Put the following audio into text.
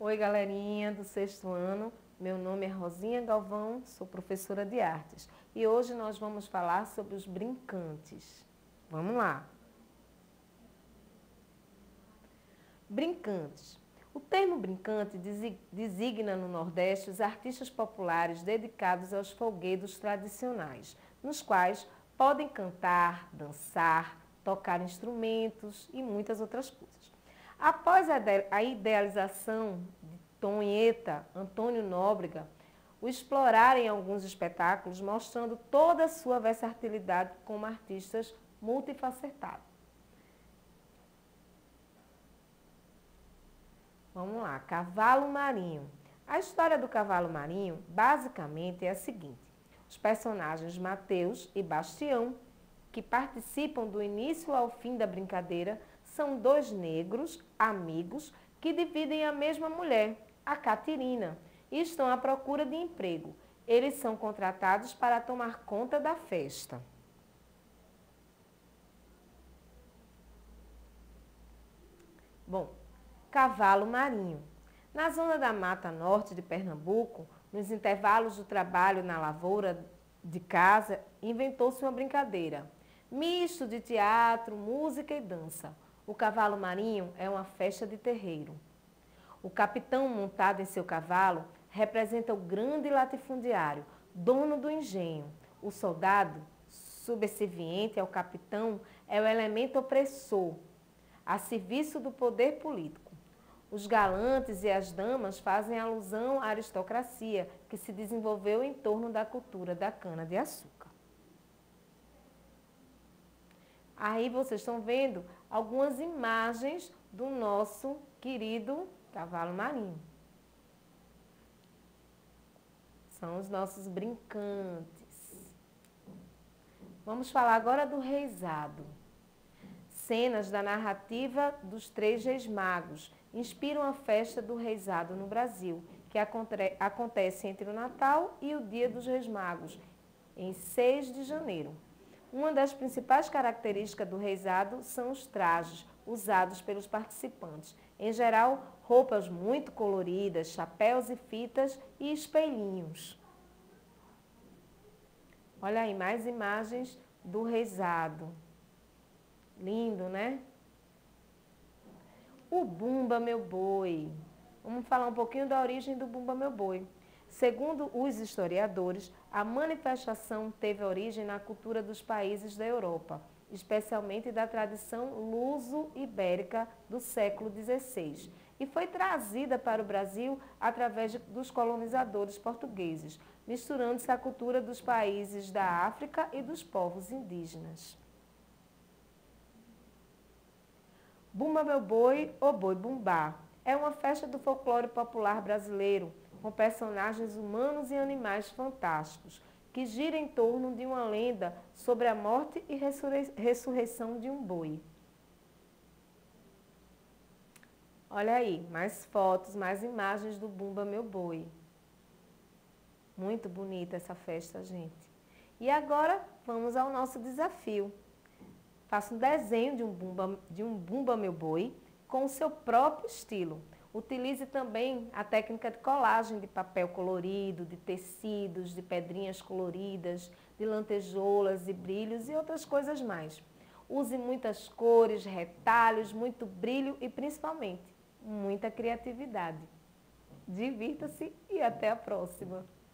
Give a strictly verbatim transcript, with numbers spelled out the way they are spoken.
Oi, galerinha do sexto ano. Meu nome é Rosinha Galvão, sou professora de artes e hoje nós vamos falar sobre os brincantes. Vamos lá! Brincantes. O termo brincante designa no Nordeste os artistas populares dedicados aos folguedos tradicionais, nos quais podem cantar, dançar, tocar instrumentos e muitas outras coisas. Após a idealização de Tonheta, Antônio Nóbrega, o explorar em alguns espetáculos, mostrando toda a sua versatilidade como artistas multifacetados. Vamos lá, cavalo marinho. A história do cavalo marinho, basicamente, é a seguinte. Os personagens Mateus e Bastião, que participam do início ao fim da brincadeira, são dois negros, amigos, que dividem a mesma mulher, a Catirina, e estão à procura de emprego. Eles são contratados para tomar conta da festa. Bom, cavalo marinho. Na zona da Mata Norte de Pernambuco, nos intervalos do trabalho na lavoura de casa, inventou-se uma brincadeira. Misto de teatro, música e dança. O cavalo marinho é uma festa de terreiro. O capitão montado em seu cavalo representa o grande latifundiário, dono do engenho. O soldado, subserviente ao capitão, é o elemento opressor, a serviço do poder político. Os galantes e as damas fazem alusão à aristocracia que se desenvolveu em torno da cultura da cana-de-açúcar. Aí vocês estão vendo algumas imagens do nosso querido cavalo marinho. São os nossos brincantes. Vamos falar agora do reisado. Cenas da narrativa dos Três Reis Magos inspiram a festa do reisado no Brasil, que acontece entre o Natal e o Dia dos Reis Magos, em seis de janeiro. Uma das principais características do reisado são os trajes usados pelos participantes. Em geral, roupas muito coloridas, chapéus e fitas e espelhinhos. Olha aí, mais imagens do reisado. Lindo, né? O Bumba Meu Boi. Vamos falar um pouquinho da origem do Bumba Meu Boi. Segundo os historiadores, a manifestação teve origem na cultura dos países da Europa, especialmente da tradição luso-ibérica do século dezesseis, e foi trazida para o Brasil através dos colonizadores portugueses, misturando-se à cultura dos países da África e dos povos indígenas. Bumba Meu Boi ou Boi Bumbá é uma festa do folclore popular brasileiro, com personagens humanos e animais fantásticos, que gira em torno de uma lenda sobre a morte e ressurreição de um boi. Olha aí, mais fotos, mais imagens do Bumba Meu Boi. Muito bonita essa festa, gente. E agora vamos ao nosso desafio. Faça um desenho de um Bumba, de um Bumba Meu Boi com o seu próprio estilo. Utilize também a técnica de colagem de papel colorido, de tecidos, de pedrinhas coloridas, de lantejoulas e brilhos e outras coisas mais. Use muitas cores, retalhos, muito brilho e principalmente muita criatividade. Divirta-se e até a próxima!